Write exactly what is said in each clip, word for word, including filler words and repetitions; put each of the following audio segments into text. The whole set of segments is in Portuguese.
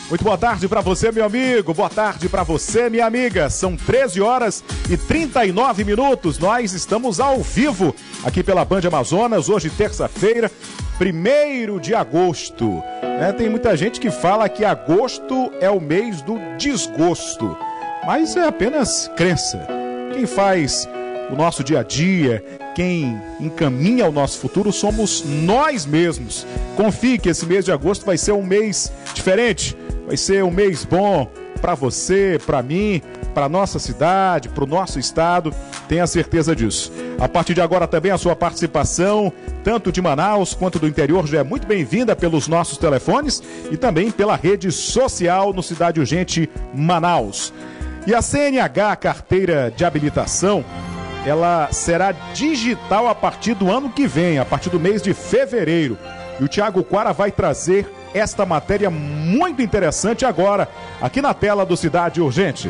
Muito boa tarde para você, meu amigo. Boa tarde para você, minha amiga. São treze horas e trinta e nove minutos. Nós estamos ao vivo aqui pela Band Amazonas. Hoje, terça-feira, primeiro de agosto. É, tem muita gente que fala que agosto é o mês do desgosto. Mas é apenas crença. Quem faz o nosso dia a dia, quem encaminha o nosso futuro somos nós mesmos. Confie que esse mês de agosto vai ser um mês diferente. Vai ser um mês bom para você, para mim, para nossa cidade, para o nosso estado. Tenha certeza disso. A partir de agora também a sua participação, tanto de Manaus quanto do interior, já é muito bem-vinda pelos nossos telefones e também pela rede social no Cidade Urgente Manaus. E a C N H, carteira de habilitação, ela será digital a partir do ano que vem, a partir do mês de fevereiro. E o Tiago Quara vai trazer esta matéria muito interessante agora, aqui na tela do Cidade Urgente.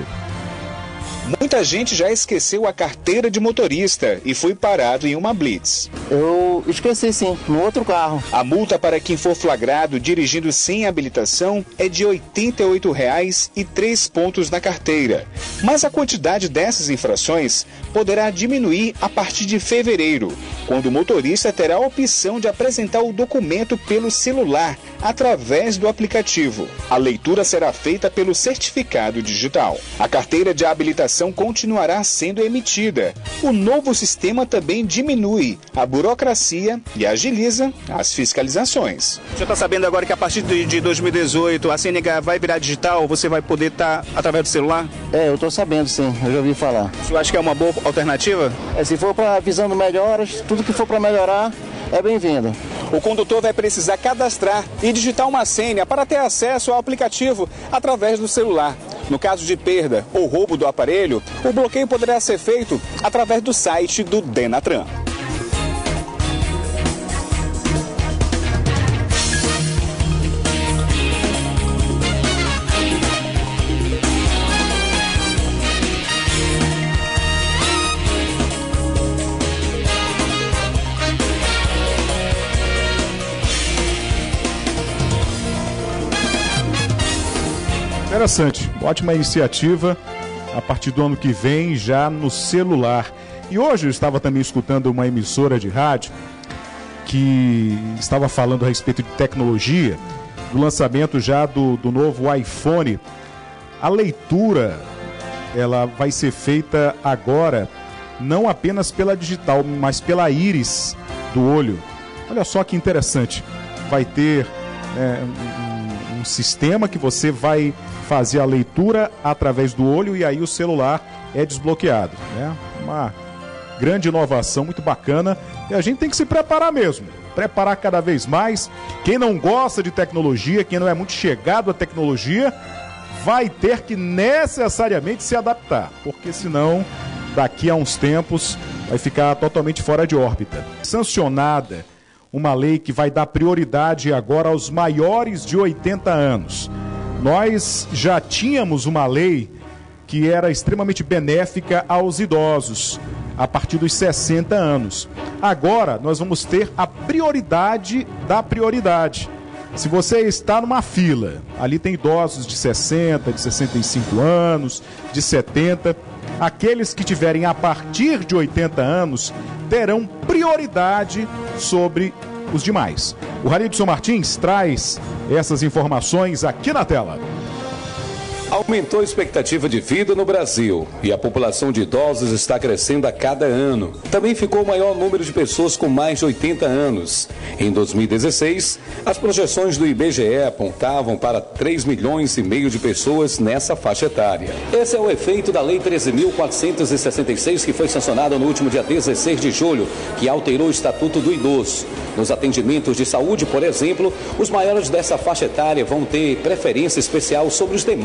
Muita gente já esqueceu a carteira de motorista e foi parado em uma blitz. Eu esqueci sim, no outro carro. A multa para quem for flagrado dirigindo sem habilitação é de oitenta e oito reais e três pontos na carteira. Mas a quantidade dessas infrações poderá diminuir a partir de fevereiro, quando o motorista terá a opção de apresentar o documento pelo celular através do aplicativo. A leitura será feita pelo certificado digital. A carteira de habilitação continuará sendo emitida. O novo sistema também diminui a burocracia e agiliza as fiscalizações. Você está sabendo agora que a partir de dois mil e dezoito a C N H vai virar digital? Você vai poder estar tá através do celular? É, eu estou sabendo sim, eu já ouvi falar. Você acha que é uma boa alternativa? É, se for para visando melhoras, tudo que for para melhorar é bem-vindo. O condutor vai precisar cadastrar e digitar uma senha para ter acesso ao aplicativo através do celular. No caso de perda ou roubo do aparelho, o bloqueio poderá ser feito através do site do Denatran. Interessante, ótima iniciativa a partir do ano que vem já no celular. E hoje eu estava também escutando uma emissora de rádio que estava falando a respeito de tecnologia, do lançamento já do, do novo iPhone. A leitura, ela vai ser feita agora não apenas pela digital, mas pela íris do olho. Olha só que interessante, vai ter é, um, um sistema que você vai fazer a leitura através do olho e aí o celular é desbloqueado, né? Uma grande inovação, muito bacana, e a gente tem que se preparar mesmo, preparar cada vez mais. Quem não gosta de tecnologia, quem não é muito chegado à tecnologia, vai ter que necessariamente se adaptar, porque senão daqui a uns tempos vai ficar totalmente fora de órbita. Sancionada uma lei que vai dar prioridade agora aos maiores de oitenta anos. Nós já tínhamos uma lei que era extremamente benéfica aos idosos, a partir dos sessenta anos. Agora, nós vamos ter a prioridade da prioridade. Se você está numa fila, ali tem idosos de sessenta, de sessenta e cinco anos, de setenta. Aqueles que tiverem a partir de oitenta anos terão prioridade sobre os demais. O Haridson Martins traz essas informações aqui na tela. Aumentou a expectativa de vida no Brasil e a população de idosos está crescendo a cada ano. Também ficou o maior número de pessoas com mais de oitenta anos. Em dois mil e dezesseis, as projeções do I B G E apontavam para três milhões e meio de pessoas nessa faixa etária. Esse é o efeito da Lei treze mil quatrocentos e sessenta e seis, que foi sancionada no último dia dezesseis de julho, que alterou o Estatuto do Idoso. Nos atendimentos de saúde, por exemplo, os maiores dessa faixa etária vão ter preferência especial sobre os demais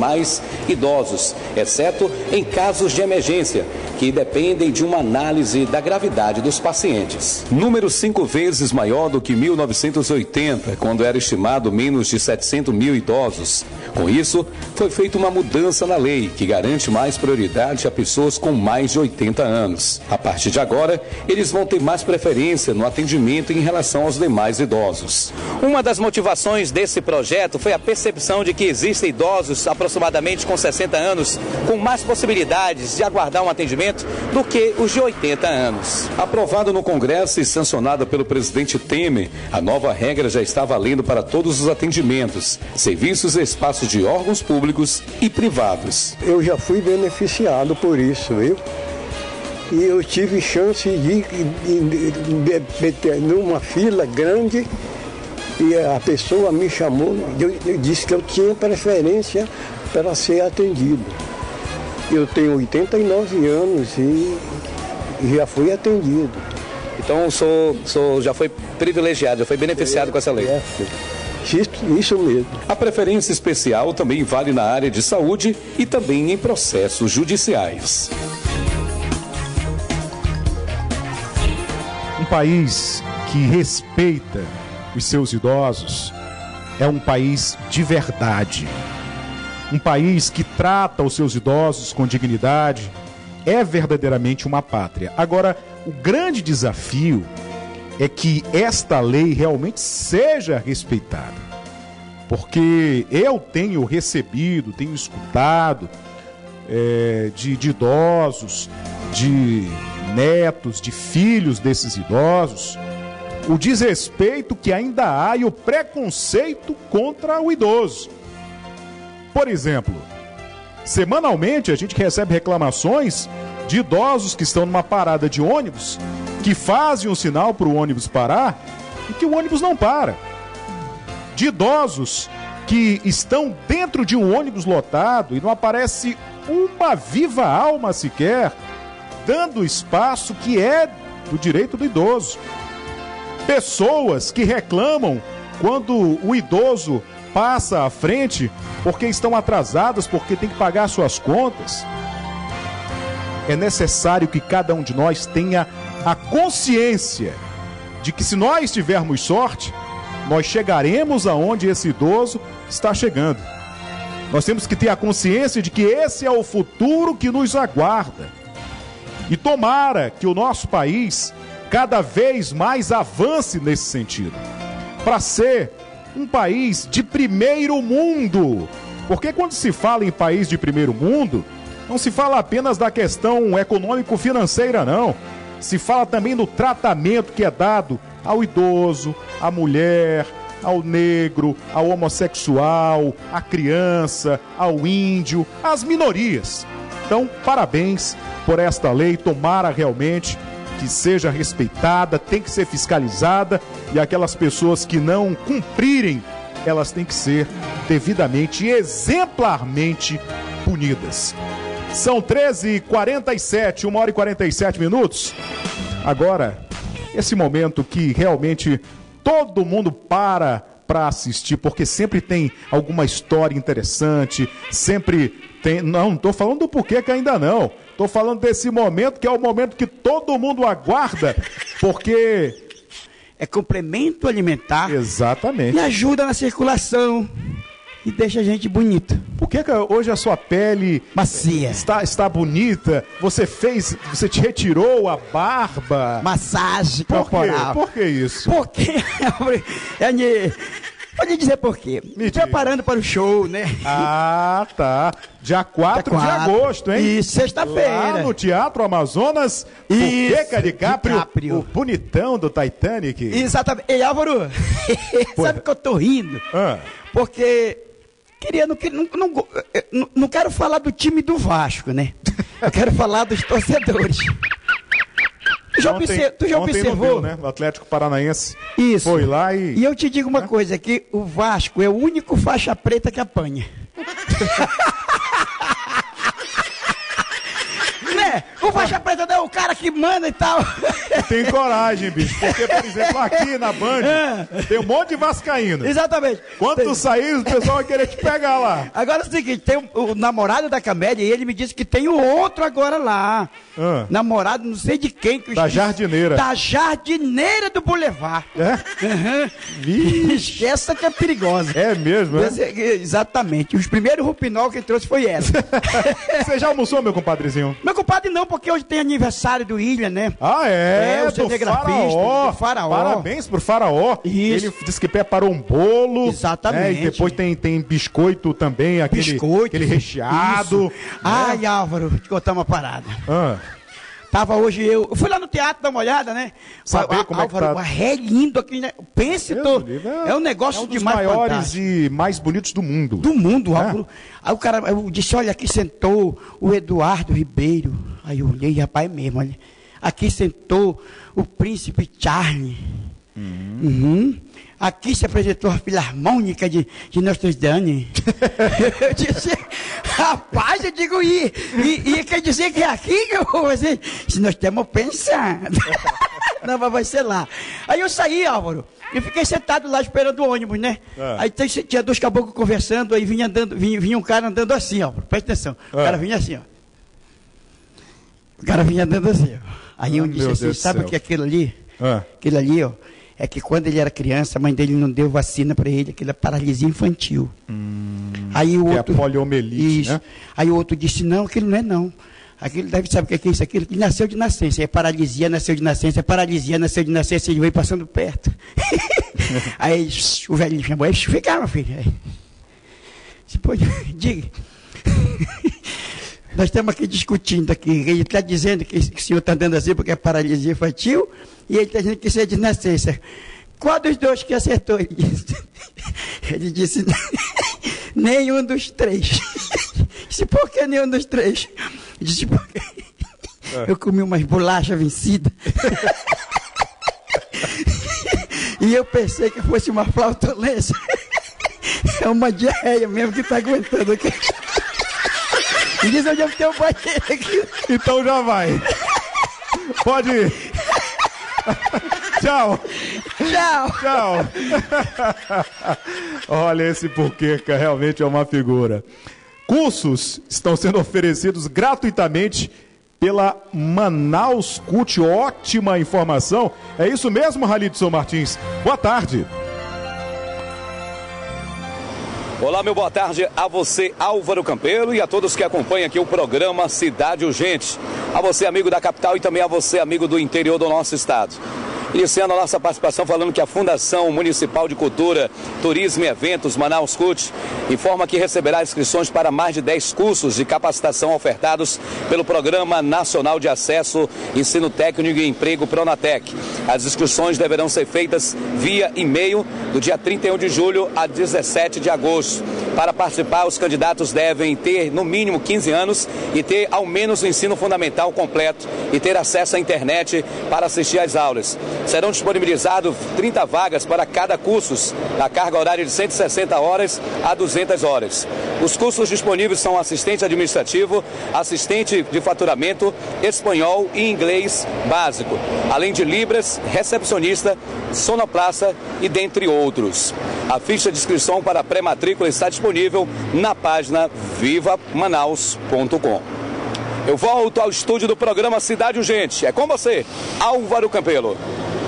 idosos, exceto em casos de emergência, que dependem de uma análise da gravidade dos pacientes. Número cinco vezes maior do que mil novecentos e oitenta, quando era estimado menos de setecentos mil idosos. Com isso, foi feita uma mudança na lei, que garante mais prioridade a pessoas com mais de oitenta anos. A partir de agora, eles vão ter mais preferência no atendimento em relação aos demais idosos. Uma das motivações desse projeto foi a percepção de que existem idosos aproximadamente com sessenta anos com mais possibilidades de aguardar um atendimento do que os de oitenta anos. Aprovado no Congresso e sancionado pelo presidente Temer, a nova regra já está valendo para todos os atendimentos, serviços e espaços de órgãos públicos e privados. Eu já fui beneficiado por isso, viu? E eu tive chance de meter numa fila grande e a pessoa me chamou, eu, eu disse que eu tinha preferência para ser atendido. Eu tenho oitenta e nove anos e já fui atendido. Então o senhor, o senhor já foi privilegiado, já foi beneficiado é, com essa lei? É, isso, isso mesmo. A preferência especial também vale na área de saúde e também em processos judiciais. Um país que respeita os seus idosos é um país de verdade. Um país que trata os seus idosos com dignidade é verdadeiramente uma pátria. Agora, o grande desafio é que esta lei realmente seja respeitada. Porque eu tenho recebido, tenho escutado é, de, de idosos, de netos, de filhos desses idosos, o desrespeito que ainda há e o preconceito contra o idoso. Por exemplo, semanalmente a gente recebe reclamações de idosos que estão numa parada de ônibus, que fazem um sinal para o ônibus parar e que o ônibus não para. De idosos que estão dentro de um ônibus lotado e não aparece uma viva alma sequer, dando espaço que é do direito do idoso. Pessoas que reclamam quando o idoso passa à frente porque estão atrasadas, porque tem que pagar suas contas. É necessário que cada um de nós tenha a consciência de que se nós tivermos sorte, nós chegaremos aonde esse idoso está chegando. Nós temos que ter a consciência de que esse é o futuro que nos aguarda. E tomara que o nosso país cada vez mais avance nesse sentido, para ser um país de primeiro mundo. Porque quando se fala em país de primeiro mundo, não se fala apenas da questão econômico-financeira, não. Se fala também do tratamento que é dado ao idoso, à mulher, ao negro, ao homossexual, à criança, ao índio, às minorias. Então, parabéns por esta lei, tomara realmente que seja respeitada, tem que ser fiscalizada e aquelas pessoas que não cumprirem, elas têm que ser devidamente e exemplarmente punidas. São treze e quarenta e sete, uma hora e quarenta e sete minutos. Agora, esse momento que realmente todo mundo para para assistir, porque sempre tem alguma história interessante, sempre tem... Não, não estou falando do porquê que ainda não. Estou falando desse momento que é o momento que todo mundo aguarda, porque... É complemento alimentar. Exatamente. E ajuda na circulação. E deixa a gente bonita. Por que, que hoje a sua pele... Macia. Está, está bonita? Você fez... Você te retirou a barba? Massagem por corporal. Quê? Por que isso? Porque... Pode dizer por quê. Me preparando para o show, né? Ah, tá. Dia quatro de agosto, hein? Isso, sexta-feira. Lá no Teatro Amazonas, Isso, o Queca DiCaprio, DiCaprio, o bonitão do Titanic. Exatamente. Ei, Álvaro, sabe que eu tô rindo? Ah. Porque... Queria, não, não, não, não quero falar do time do Vasco, né? Eu quero falar dos torcedores. Tu já, ontem, observ, tu já observou? Viu, né? O Atlético Paranaense Isso. Foi lá e... E eu te digo uma né? coisa, que o Vasco é o único faixa preta que apanha. Né? O faixa preta é o cara que manda e tal. Tem coragem, bicho. Porque, por exemplo, aqui na Band, é. tem um monte de vascaíno. Exatamente. Quando tem... tu sair, o pessoal vai querer te pegar lá. Agora é o seguinte, tem o, o namorado da Camélia e ele me disse que tem o outro agora lá. Ah. Namorado, não sei de quem. Que da jardineira. Da jardineira do Boulevard. É? Uhum. Vixe. Essa que é perigosa. É mesmo, é? Exatamente. Os primeiros rupinol que ele trouxe foi essa. Você já almoçou, meu compadrezinho? Meu compadre não, porque hoje tem aniversário do William, né? Ah, é? É, o cinegrafista, faraó. do Faraó. Parabéns pro Faraó. Isso. Ele disse que preparou um bolo. Exatamente. Né? E depois tem, tem biscoito também, aquele, biscoito, aquele recheado. Né? Ai, Álvaro, te contar uma parada. Ah. Tava hoje eu... Eu fui lá no teatro dar uma olhada, né? Saber a, como Álvaro, é que tá. É lindo aqui, né? Pense, tô, é, é um negócio é um dos demais maiores fantástico. E mais bonitos do mundo. Do mundo, Álvaro. É. Aí o cara, eu disse, olha, aqui sentou o Eduardo Ribeiro. Aí eu olhei, rapaz, é mesmo, olha. Aqui sentou o príncipe Charlie. Uhum. Uhum. Aqui se apresentou a Filarmônica de, de Notre Dame. Eu disse, rapaz, eu digo, e, e, e quer dizer que é aqui que eu vou fazer? Se nós estamos pensando. Não, mas vai ser lá. Aí eu saí, Álvaro, e fiquei sentado lá esperando o ônibus, né? É. Aí tinha dois caboclos conversando, aí vinha, andando, vinha, vinha um cara andando assim, Álvaro, presta atenção. É. O cara vinha assim, ó. O cara vinha andando assim, ó. Aí eu oh, disse assim, sabe o que é aquilo ali? É. Aquilo ali, ó. É que quando ele era criança, a mãe dele não deu vacina para ele, aquela paralisia infantil. Hum, aí o outro, é a poliomielite, isso. Né? Aí o outro disse, não, aquilo não é não. Aquilo deve saber o que é isso, aquilo que nasceu de nascença. É paralisia, nasceu de nascença, é paralisia, nasceu de nascença, ele veio passando perto. Aí o velhinho chamou, aí vem cá, meu filho. Aí, você pode, diga. Nós estamos aqui discutindo aqui. Ele está dizendo que o senhor está andando assim porque é paralisia infantil, e ele está dizendo que isso é de nascença. Qual dos dois que acertou? Ele disse, ele disse nenhum dos três. Disse, por que nenhum dos três? Ele disse, porque é. eu comi umas bolachas vencidas. E eu pensei que fosse uma flautolência. É uma diarreia mesmo que está aguentando aqui. E diz onde eu tenho um banheiro aqui. Então já vai. Pode ir. Tchau. Tchau. Tchau. Olha, esse Puqueca realmente é uma figura. Cursos estão sendo oferecidos gratuitamente pela Manaus Cult. Ótima informação. É isso mesmo, Ralidson Martins? Boa tarde. Olá, meu boa tarde a você, Álvaro Campelo, e a todos que acompanham aqui o programa Cidade Urgente. A você, amigo da capital, e também a você, amigo do interior do nosso estado. Iniciando a nossa participação falando que a Fundação Municipal de Cultura, Turismo e Eventos Manaus Cult informa que receberá inscrições para mais de dez cursos de capacitação ofertados pelo Programa Nacional de Acesso, Ensino Técnico e Emprego Pronatec. As inscrições deverão ser feitas via e-mail do dia trinta e um de julho a dezessete de agosto. Para participar, os candidatos devem ter no mínimo quinze anos e ter ao menos o ensino fundamental completo e ter acesso à internet para assistir às aulas. Serão disponibilizadas trinta vagas para cada curso, a carga horária de cento e sessenta horas a duzentas horas. Os cursos disponíveis são assistente administrativo, assistente de faturamento, espanhol e inglês básico, além de libras, recepcionista, sonoplasta e dentre outros. A ficha de inscrição para pré-matrícula está disponível na página viva manaus ponto com. Eu volto ao estúdio do programa Cidade Urgente. É com você, Álvaro Campelo.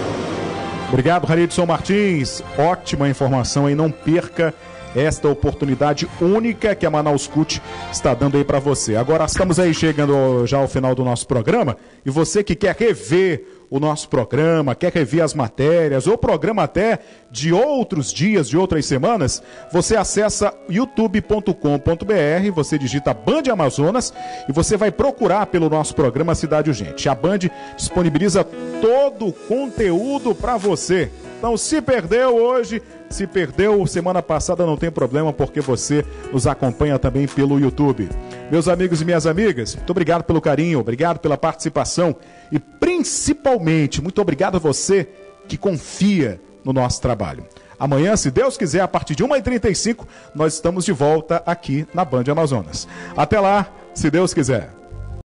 Obrigado, Ralidson Martins. Ótima informação, e não perca esta oportunidade única que a Manaus Cult está dando aí para você. Agora estamos aí chegando já ao final do nosso programa, e você que quer rever o nosso programa, quer rever as matérias, ou programa até de outros dias, de outras semanas, você acessa youtube ponto com ponto br, você digita Band Amazonas e você vai procurar pelo nosso programa Cidade Urgente. A Band disponibiliza todo o conteúdo para você. Então, se perdeu hoje, se perdeu semana passada, não tem problema, porque você nos acompanha também pelo YouTube. Meus amigos e minhas amigas, muito obrigado pelo carinho, obrigado pela participação e principalmente, muito obrigado a você que confia no nosso trabalho. Amanhã, se Deus quiser, a partir de uma e trinta e cinco, nós estamos de volta aqui na Band Amazonas. Até lá, se Deus quiser.